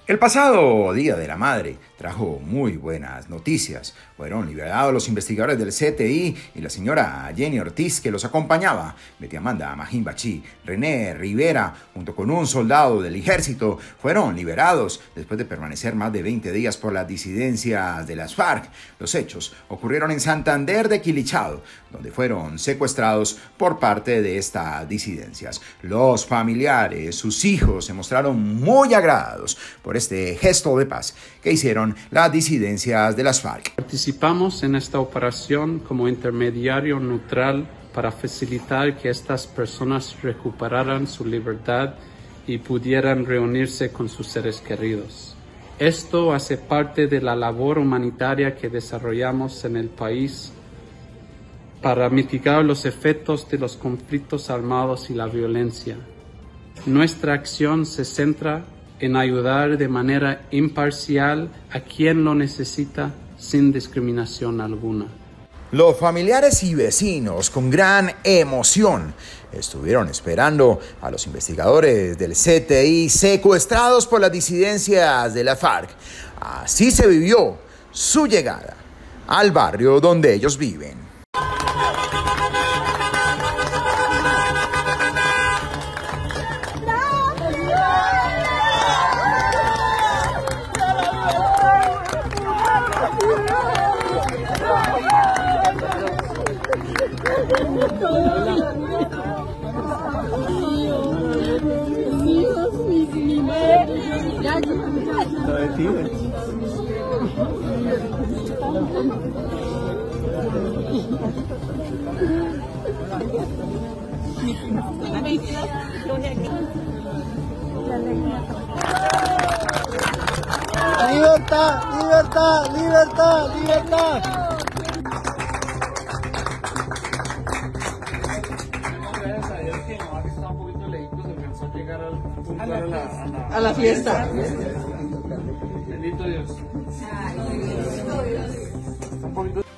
El pasado Día de la Madre trajo muy buenas noticias. Fueron liberados los investigadores del CTI y la señora Jenny Ortiz, que los acompañaba. Betty Amanda Majimbachi, René Rivera, junto con un soldado del ejército, fueron liberados después de permanecer más de 20 días por las disidencias de las FARC. Los hechos ocurrieron en Santander de Quilichao, donde fueron secuestrados por parte de estas disidencias. Los familiares, sus hijos, se mostraron muy agradados por este gesto de paz que hicieron las disidencias de las FARC. Participamos en esta operación como intermediario neutral para facilitar que estas personas recuperaran su libertad y pudieran reunirse con sus seres queridos. Esto hace parte de la labor humanitaria que desarrollamos en el país para mitigar los efectos de los conflictos armados y la violencia. Nuestra acción se centra en ayudar de manera imparcial a quien lo necesita sin discriminación alguna. Los familiares y vecinos, con gran emoción, estuvieron esperando a los investigadores del CTI secuestrados por las disidencias de la FARC. Así se vivió su llegada al barrio donde ellos viven. ¡Libertad! ¡Libertad! ¡Libertad! ¡Libertad! Gracias a Dios que mi mamá, que estaba un poquito lejitos, alcanzó a llegar A la fiesta. Bendito Dios. Un poquito.